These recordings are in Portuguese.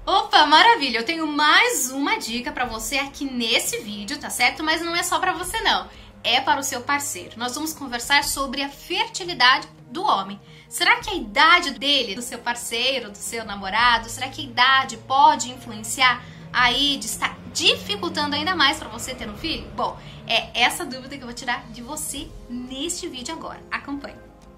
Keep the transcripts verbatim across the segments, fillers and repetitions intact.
Opa, maravilha! Eu tenho mais uma dica pra você aqui nesse vídeo, tá certo? Mas não é só pra você não, é para o seu parceiro. Nós vamos conversar sobre a fertilidade do homem. Será que a idade dele, do seu parceiro, do seu namorado, será que a idade pode influenciar aí de estar dificultando ainda mais para você ter um filho? Bom, é essa dúvida que eu vou tirar de você neste vídeo agora. Acompanhe.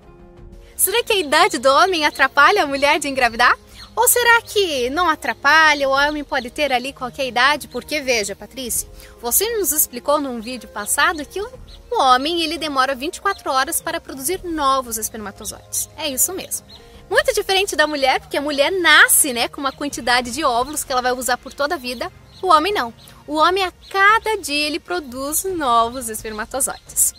Será que a idade do homem atrapalha a mulher de engravidar? Ou será que não atrapalha, o homem pode ter ali qualquer idade? Porque veja, Patrícia, você nos explicou num vídeo passado que o homem ele demora vinte e quatro horas para produzir novos espermatozoides. É isso mesmo. Muito diferente da mulher, porque a mulher nasce, né, com uma quantidade de óvulos que ela vai usar por toda a vida. O homem não. O homem a cada dia ele produz novos espermatozoides.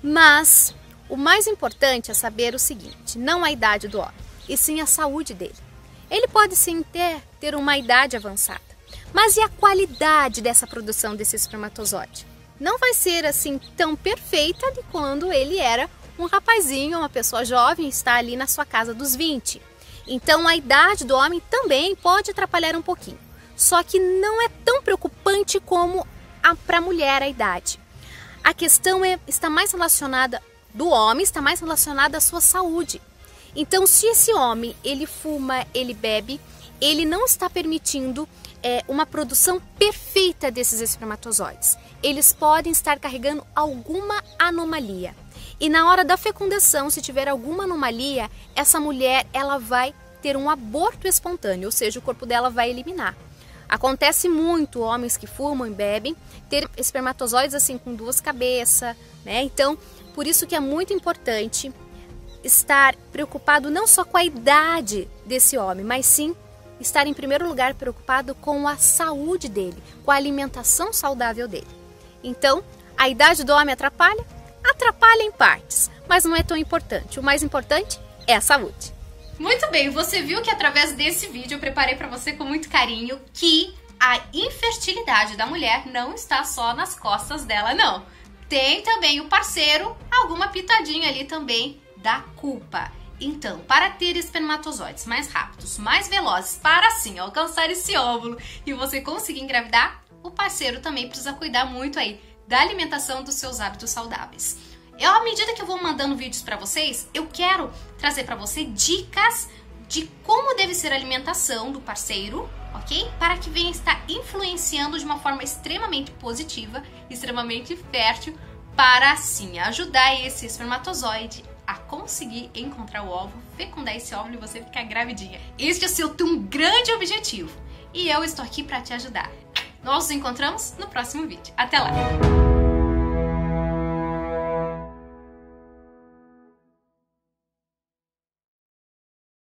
Mas o mais importante é saber o seguinte, não a idade do homem, e sim a saúde dele. Ele pode sim ter, ter uma idade avançada, mas e a qualidade dessa produção desse espermatozoide? Não vai ser assim tão perfeita de quando ele era um rapazinho, uma pessoa jovem, está ali na sua casa dos vinte. Então a idade do homem também pode atrapalhar um pouquinho, só que não é tão preocupante como para a mulher a idade. A questão é, está mais relacionada, do homem, está mais relacionada à sua saúde. Então, se esse homem, ele fuma, ele bebe, ele não está permitindo é, uma produção perfeita desses espermatozoides. Eles podem estar carregando alguma anomalia. E na hora da fecundação, se tiver alguma anomalia, essa mulher ela vai ter um aborto espontâneo, ou seja, o corpo dela vai eliminar. Acontece muito homens que fumam e bebem ter espermatozoides assim com duas cabeças, né? Então, por isso que é muito importante estar preocupado não só com a idade desse homem, mas sim estar em primeiro lugar preocupado com a saúde dele, com a alimentação saudável dele. Então, a idade do homem atrapalha? Atrapalha em partes, mas não é tão importante. O mais importante é a saúde. Muito bem, você viu que através desse vídeo eu preparei para você com muito carinho que a infertilidade da mulher não está só nas costas dela, não. Tem também o parceiro, alguma pitadinha ali também da culpa. Então, para ter espermatozoides mais rápidos, mais velozes, para assim alcançar esse óvulo e você conseguir engravidar, o parceiro também precisa cuidar muito aí da alimentação, dos seus hábitos saudáveis. Eu, à medida que eu vou mandando vídeos para vocês, eu quero trazer para você dicas de como deve ser a alimentação do parceiro, ok? Para que venha estar influenciando de uma forma extremamente positiva, extremamente fértil, para assim ajudar esse espermatozoide a conseguir encontrar o óvulo, fecundar esse óvulo e você ficar gravidinha. Este é o seu um grande objetivo e eu estou aqui para te ajudar. Nós nos encontramos no próximo vídeo. Até lá!